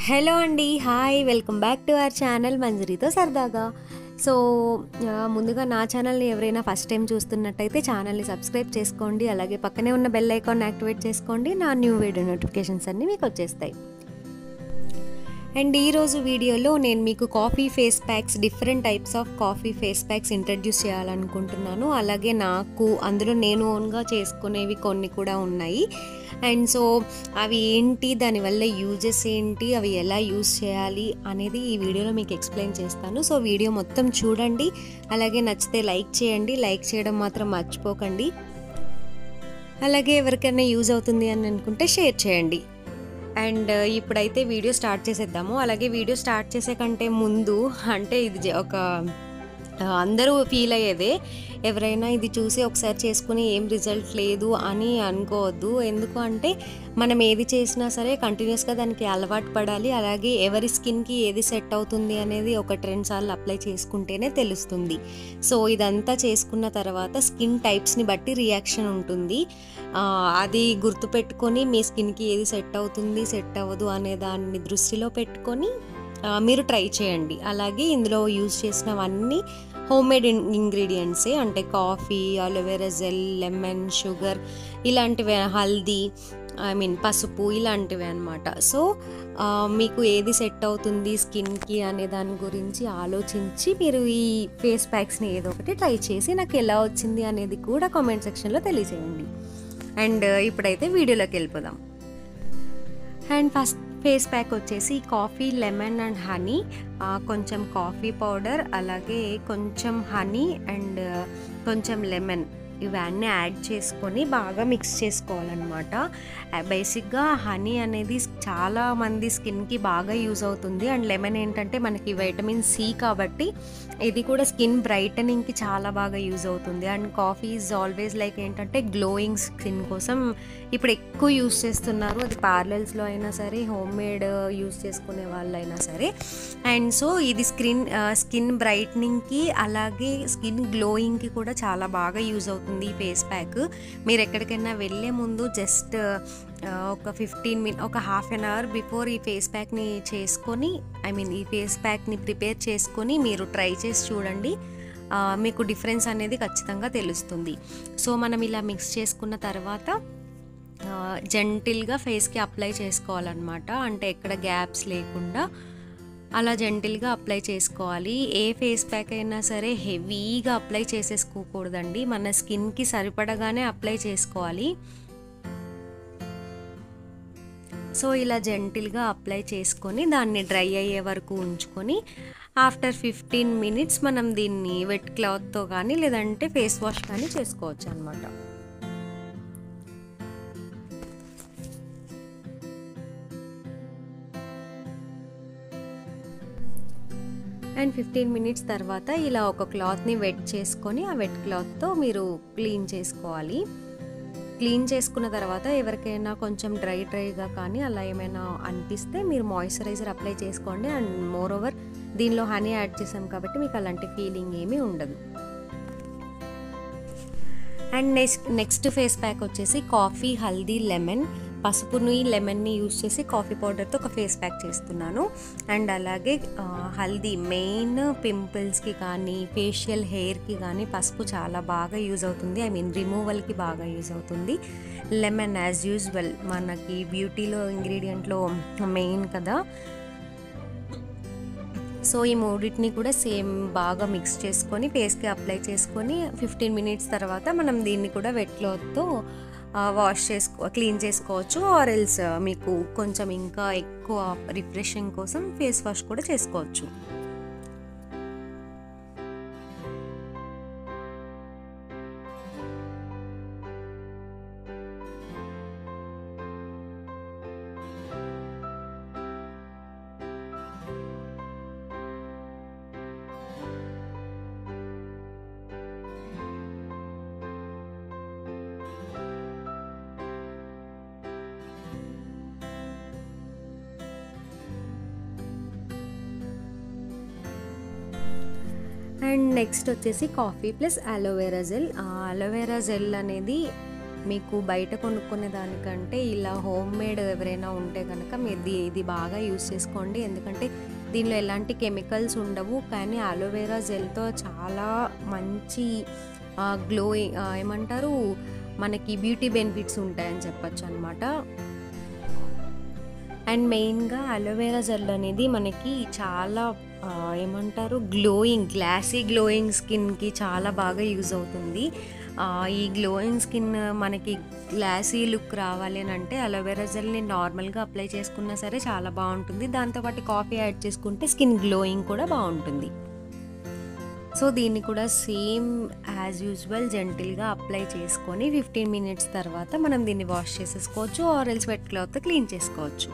Hello అండి, hi, welcome back to our channel మంజరితో సరదాగా. సో ముందుగా నా ఛానల్ని ఎవరైనా ఫస్ట్ టైం చూస్తున్నట్టయితే ఛానల్ని సబ్స్క్రైబ్ చేసుకోండి. అలాగే పక్కనే ఉన్న బెల్ ఐకాన్ యాక్టివేట్ చేసుకోండి. నా న్యూ వీడియో నోటిఫికేషన్స్ అన్నీ మీకు వచ్చేస్తాయి. అండ్ ఈరోజు వీడియోలో నేను మీకు coffee face packs, different types of coffee face packs introduce చేయాలనుకుంటున్నాను. అలాగే నాకు అందులో నేను ఓన్గా చేసుకునేవి కొన్ని కూడా ఉన్నాయి. అండ్ సో అవి ఏంటి, దానివల్ల యూజెస్ ఏంటి, అవి ఎలా యూజ్ చేయాలి అనేది ఈ వీడియోలో మీకు ఎక్స్ప్లెయిన్ చేస్తాను. సో వీడియో మొత్తం చూడండి. అలాగే నచ్చితే లైక్ చేయండి. లైక్ చేయడం మాత్రం మర్చిపోకండి. అలాగే ఎవరికైనా యూజ్ అవుతుంది అని అనుకుంటే షేర్ చేయండి. అండ్ ఇప్పుడైతే వీడియో స్టార్ట్ చేసేద్దాము. అలాగే వీడియో స్టార్ట్ చేసే కంటే ముందు, అంటే ఇది ఒక అందరూ ఫీల్ అయ్యేదే, ఎవరైనా ఇది చూసి ఒకసారి చేసుకుని ఏం రిజల్ట్ లేదు అని అనుకోవద్దు. ఎందుకు అంటే మనం ఏది చేసినా సరే కంటిన్యూస్గా దానికి అలవాటు పడాలి. అలాగే ఎవరి స్కిన్కి ఏది సెట్ అవుతుంది అనేది ఒక 2 సార్లు అప్లై చేసుకుంటేనే తెలుస్తుంది. సో ఇదంతా చేసుకున్న తర్వాత స్కిన్ టైప్స్ని బట్టి రియాక్షన్ ఉంటుంది. అది గుర్తుపెట్టుకొని మీ స్కిన్కి ఏది సెట్ అవుతుంది, సెట్ అవ్వదు అనే దాన్ని దృష్టిలో పెట్టుకొని మీరు ట్రై చేయండి. అలాగే ఇందులో యూజ్ చేసినవన్నీ హోమ్మేడ్ ఇంగ్రీడియంట్సే, అంటే coffee, aloe vera gel, lemon, sugar ఇలాంటివి, హల్దీ, పసుపు ఇలాంటివి అనమాట. సో మీకు ఏది సెట్ అవుతుంది స్కిన్కి అనే దాని గురించి ఆలోచించి మీరు ఈ ఫేస్ ప్యాక్స్ని ఏదో ఒకటి ట్రై చేసి నాకు ఎలా వచ్చింది అనేది కూడా కామెంట్ సెక్షన్లో తెలియజేయండి. అండ్ ఇప్పుడైతే వీడియోలోకి వెళ్ళిపోదాం. అండ్ ఫస్ట్ ఫేస్ ప్యాక్ వచ్చేసి కాఫీ, లెమన్ అండ్ హనీ, కొంచెం కాఫీ పౌడర్, అలాగే కొంచెం హనీ అండ్ కొంచెం లెమన్, ఇవన్నీ యాడ్ చేసుకొని బాగా మిక్స్ చేసుకోవాలన్నమాట. బేసిక్గా హనీ అనేది చాలా మంది స్కిన్కి బాగా యూజ్ అవుతుంది. అండ్ లెమన్ ఏంటంటే మనకి వైటమిన్ సి కాబట్టి ఇది కూడా స్కిన్ బ్రైటనింగ్కి చాలా బాగా యూజ్ అవుతుంది. And coffee is always like ఏంటంటే గ్లోయింగ్ స్కిన్ కోసం ఇప్పుడు ఎక్కువ యూజ్ చేస్తున్నారు. అది పార్లర్స్లో అయినా సరే, హోమ్ మేడ్ యూజ్ చేసుకునే వాళ్ళైనా సరే. అండ్ సో ఇది స్కిన్ బ్రైట్నింగ్కి అలాగే స్కిన్ గ్లోయింగ్కి కూడా చాలా బాగా యూజ్ అవుతుంది ఈ ఫేస్ ప్యాక్. మీరు ఎక్కడికైనా వెళ్ళే ముందు జస్ట్ ఒక 15 మినిట్, ఒక హాఫ్ అన్ అవర్ బిఫోర్ ఈ ఫేస్ ప్యాక్ని చేసుకొని, ఈ ఫేస్ ప్యాక్ని ప్రిపేర్ చేసుకొని మీరు ట్రై చేసి చూడండి. మీకు డిఫరెన్స్ అనేది ఖచ్చితంగా తెలుస్తుంది. సో మనం ఇలా మిక్స్ చేసుకున్న తర్వాత జెంటిల్గా ఫేస్కి అప్లై చేసుకోవాలన్నమాట. అంటే ఎక్కడ గ్యాప్స్ లేకుండా అలా జెంటిల్గా అప్లై చేసుకోవాలి. ఏ ఫేస్ ప్యాక్ అయినా సరే హెవీగా అప్లై చేసేసుకోకూడదండి. మన స్కిన్కి సరిపడగానే అప్లై చేసుకోవాలి. సో ఇలా జెంటిల్గా అప్లై చేసుకొని దాన్ని డ్రై అయ్యే వరకు ఉంచుకొని ఆఫ్టర్ 15 మినిట్స్ మనం దీన్ని వెట్ క్లాత్తో కానీ లేదంటే ఫేస్ వాష్ కానీ చేసుకోవచ్చు అన్నమాట. అండ్ 15 మినిట్స్ తర్వాత ఇలా ఒక క్లాత్ని వెట్ చేసుకొని ఆ వెట్ క్లాత్తో మీరు క్లీన్ చేసుకోవాలి. క్లీన్ చేసుకున్న తర్వాత ఎవరికైనా కొంచెం డ్రైగా కానీ అలా ఏమైనా అనిపిస్తే మీరు మాయిశ్చరైజర్ అప్లై చేసుకోండి. అండ్ మోర్ ఓవర్ దీనిలో హనీ యాడ్ చేసాం కాబట్టి మీకు అలాంటి ఫీలింగ్ ఏమీ ఉండదు. అండ్ నెక్స్ట్ ఫేస్ ప్యాక్ వచ్చేసి కాఫీ, హల్దీ, లెమన్, పసుపుని, లెమన్ని యూజ్ చేసి కాఫీ పౌడర్తో ఒక ఫేస్ ప్యాక్ చేస్తున్నాను. అండ్ అలాగే హల్దీ మెయిన్ పింపుల్స్కి కానీ ఫేషియల్ హెయిర్కి కానీ పసుపు చాలా బాగా యూజ్ అవుతుంది. రిమూవల్కి బాగా యూజ్ అవుతుంది. లెమన్ యాజ్ యూజువల్ మనకి బ్యూటీలో ఇంగ్రీడియంట్లో మెయిన్ కదా. సో ఈ మూడింటిని కూడా సేమ్ బాగా మిక్స్ చేసుకొని ఫేస్కి అప్లై చేసుకొని 15 మినిట్స్ తర్వాత మనం దీన్ని కూడా వెట్ క్లాత్తో క్లీన్ చేసుకోవచ్చు. ఆర్ ఎల్స్ మీకు కొంచెం ఇంకా ఎక్కువ రిఫ్రెషింగ్ కోసం ఫేస్ వాష్ కూడా చేసుకోవచ్చు. అండ్ నెక్స్ట్ వచ్చేసి coffee plus aloe vera gel. Aloe vera gel అనేది మీకు బయట కొనుక్కునే దానికంటే ఇలా హోమ్ మేడ్ ఎవరైనా ఉంటే కనుక మీరు ఇది బాగా యూస్ చేసుకోండి. ఎందుకంటే దీనిలో ఎలాంటి కెమికల్స్ ఉండవు. కానీ అలోవెరా జెల్తో చాలా మంచి గ్లోయింగ్ ఏమంటారు మనకి బ్యూటీ బెనిఫిట్స్ ఉంటాయని చెప్పొచ్చు అనమాట. అండ్ మెయిన్గా అలోవెరా జెల్ అనేది మనకి చాలా ఏమంటారు గ్లాసీ గ్లోయింగ్ స్కిన్కి చాలా బాగా యూజ్ అవుతుంది. ఈ గ్లోయింగ్ స్కిన్ మనకి గ్లాసీ లుక్ రావాలి అని అంటే అలోవెరా జెల్ని నార్మల్గా అప్లై చేసుకున్నా సరే చాలా బాగుంటుంది. దాంతోపాటు కాఫీ యాడ్ చేసుకుంటే స్కిన్ గ్లోయింగ్ కూడా బాగుంటుంది. సో దీన్ని కూడా సేమ్ యాజ్ యూజువల్ జెంటిల్గా అప్లై చేసుకొని 15 మినిట్స్ తర్వాత మనం దీన్ని వాష్ చేసేసుకోవచ్చు, or else wet cloth clean చేసుకోవచ్చు.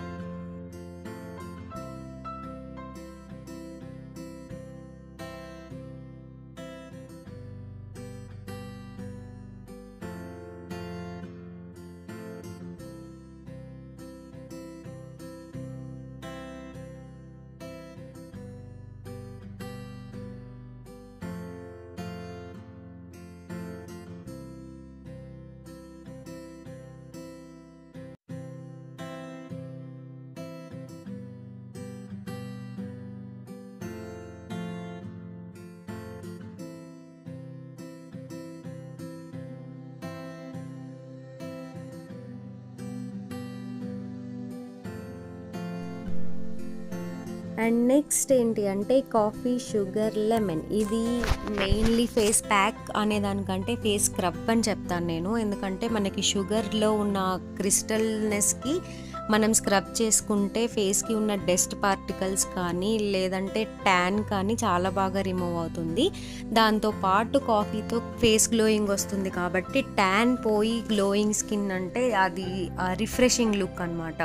అండ్ నెక్స్ట్ ఏంటి అంటే కాఫీ షుగర్ లెమన్. ఇది మెయిన్లీ ఫేస్ ప్యాక్ అనే దానికంటే ఫేస్ స్క్రబ్ అని చెప్తాను నేను. ఎందుకంటే మనకి షుగర్లో ఉన్న క్రిస్టల్నెస్కి మనం స్క్రబ్ చేసుకుంటే ఫేస్కి ఉన్న డస్ట్ పార్టికల్స్ కానీ లేదంటే ట్యాన్ కానీ చాలా బాగా రిమూవ్ అవుతుంది. దాంతోపాటు కాఫీతో ఫేస్ గ్లోయింగ్ వస్తుంది కాబట్టి ట్యాన్ పోయి గ్లోయింగ్ స్కిన్ అంటే అది రిఫ్రెషింగ్ లుక్ అనమాట.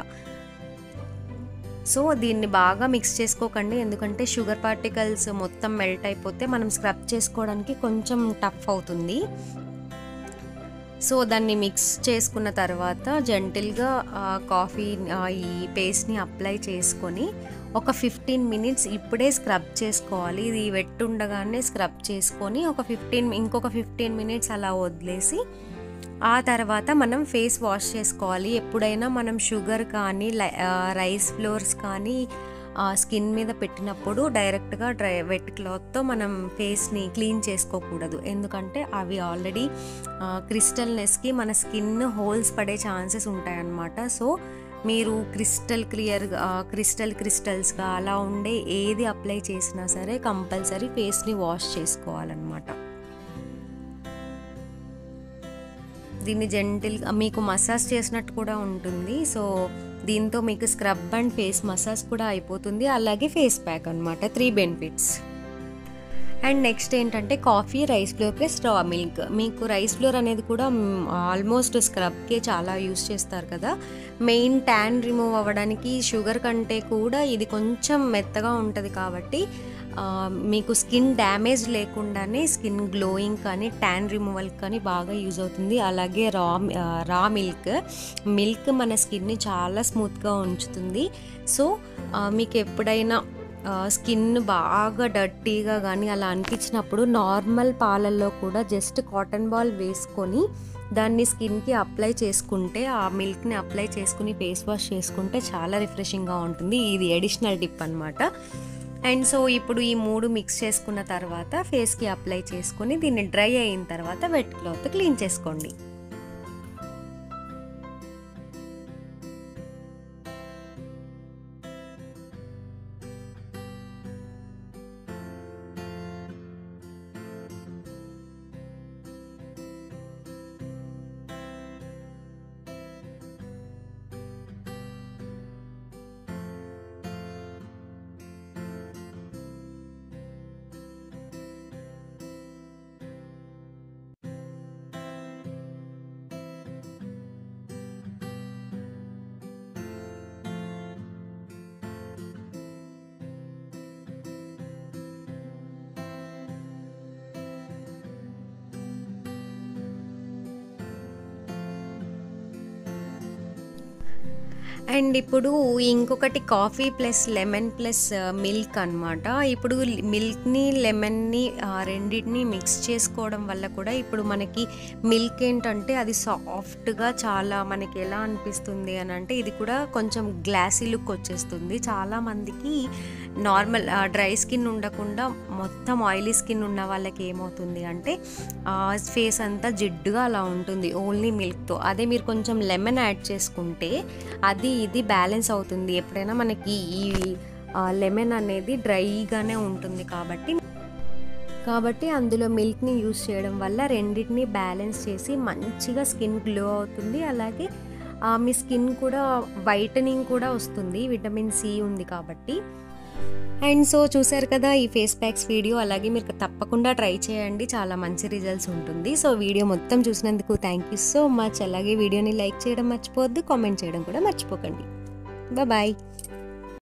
సో దీన్ని బాగా మిక్స్ చేసుకోకండి, ఎందుకంటే షుగర్ పార్టికల్స్ మొత్తం మెల్ట్ అయిపోతే మనం స్క్రబ్ చేసుకోవడానికి కొంచెం టఫ్ అవుతుంది. సో దాన్ని మిక్స్ చేసుకున్న తర్వాత జెంటిల్గా కాఫీ ఈ పేస్ట్ని అప్లై చేసుకొని ఒక 15 మినిట్స్ ఇప్పుడే స్క్రబ్ చేసుకోవాలి. ఇది వెట్ ఉండగానే స్క్రబ్ చేసుకొని ఇంకొక 15 మినిట్స్ అలా వదిలేసి ఆ తర్వాత మనం ఫేస్ వాష్ చేసుకోవాలి. ఎప్పుడైనా మనం షుగర్ కానీ రైస్ ఫ్లోర్స్ కానీ స్కిన్ మీద పెట్టినప్పుడు డైరెక్ట్గా వెట్ క్లాత్తో మనం ఫేస్ని క్లీన్ చేసుకోకూడదు. ఎందుకంటే అవి ఆల్రెడీ క్రిస్టల్నెస్కి మన స్కిన్ హోల్స్ పడే ఛాన్సెస్ ఉంటాయన్నమాట. సో మీరు క్రిస్టల్స్గా అలా ఉండే ఏది అప్లై చేసినా సరే కంపల్సరీ ఫేస్ని వాష్ చేసుకోవాలన్నమాట. దీన్ని జెంటిల్గా మీకు మసాజ్ చేసినట్టు కూడా ఉంటుంది. సో దీంతో మీకు స్క్రబ్ అండ్ ఫేస్ మసాజ్ కూడా అయిపోతుంది, అలాగే ఫేస్ ప్యాక్ అనమాట. 3 బెనిఫిట్స్. అండ్ నెక్స్ట్ ఏంటంటే coffee, rice flour plus raw milk. మీకు రైస్ ఫ్లోర్ అనేది కూడా ఆల్మోస్ట్ స్క్రబ్కే చాలా యూస్ చేస్తారు కదా. మెయిన్ ట్యాన్ రిమూవ్ అవ్వడానికి షుగర్ కంటే కూడా ఇది కొంచెం మెత్తగా ఉంటుంది కాబట్టి మీకు స్కిన్ డ్యామేజ్ లేకుండానే స్కిన్ గ్లోయింగ్ కానీ ట్యాన్ రిమూవల్ కానీ బాగా యూజ్ అవుతుంది. అలాగే రా మిల్క్ మన స్కిన్ని చాలా స్మూత్గా ఉంచుతుంది. సో మీకు ఎప్పుడైనా స్కిన్ బాగా డర్టీగా కానీ అలా అనిపించినప్పుడు నార్మల్ పాలల్లో కూడా జస్ట్ కాటన్ బాల్ వేసుకొని దాన్ని స్కిన్కి అప్లై చేసుకుంటే, ఆ మిల్క్ని అప్లై చేసుకుని ఫేస్ వాష్ చేసుకుంటే చాలా రిఫ్రెషింగ్గా ఉంటుంది. ఇది అడిషనల్ టిప్ అనమాట. అండ్ సో ఇప్పుడు ఈ 3 మిక్స్ చేసుకున్న తర్వాత ఫేస్కి అప్లై చేసుకొని దీన్ని డ్రై అయిన తర్వాత వెట్ క్లాత్ క్లీన్ చేసుకోండి. అండ్ ఇప్పుడు ఇంకొకటి coffee plus lemon plus milk అనమాట. ఇప్పుడు మిల్క్‌ని, లెమన్‌ని రెండిటిని మిక్స్ చేసుకోవడం వల్ల కూడా ఇప్పుడు మనకి మిల్క్ ఏంటంటే అది సాఫ్ట్‌గా చాలా మనకి ఎలా అనిపిస్తుంది అనంటే ఇది కూడా కొంచెం గ్లాసీ లుక్ వచ్చేస్తుంది. చాలామందికి నార్మల్ డ్రై స్కిన్ ఉండకుండా మొత్తం ఆయిలీ స్కిన్ ఉన్న వాళ్ళకి ఏమవుతుంది అంటే ఫేస్ అంతా జిడ్డుగా అలా ఉంటుంది ఓన్లీ మిల్క్‌తో. అదే మీరు కొంచెం లెమన్ యాడ్ చేసుకుంటే అది ఇది బ్యాలెన్స్ అవుతుంది. ఎప్పుడైనా మనకి ఈ లెమన్ అనేది డ్రైగానే ఉంటుంది కాబట్టి అందులో మిల్క్‌ని యూజ్ చేయడం వల్ల రెండిటిని బ్యాలెన్స్ చేసి మంచిగా స్కిన్ గ్లో అవుతుంది. అలాగే మీ స్కిన్ కూడా వైటనింగ్ కూడా వస్తుంది. విటమిన్ సి ఉంది కాబట్టి. అండ్ సో చూసారు కదా ఈ ఫేస్ ప్యాక్స్ వీడియో. అలాగే మీరు తప్పకుండా ట్రై చేయండి, చాలా మంచి రిజల్ట్స్ ఉంటుంది. సో వీడియో మొత్తం చూసినందుకు థ్యాంక్ యూ సో మచ్. అలాగే వీడియోని లైక్ చేయడం మర్చిపోవద్దు, కామెంట్ చేయడం కూడా మర్చిపోకండి. బాయ్.